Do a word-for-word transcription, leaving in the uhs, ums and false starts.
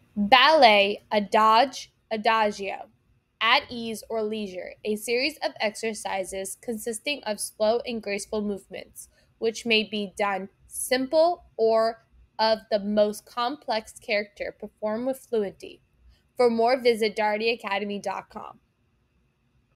Ballet Adage Adagio, at ease or leisure, a series of exercises consisting of slow and graceful movements, which may be done simple or of the most complex character, performed with fluency. For more, visit dougherty academy dot com.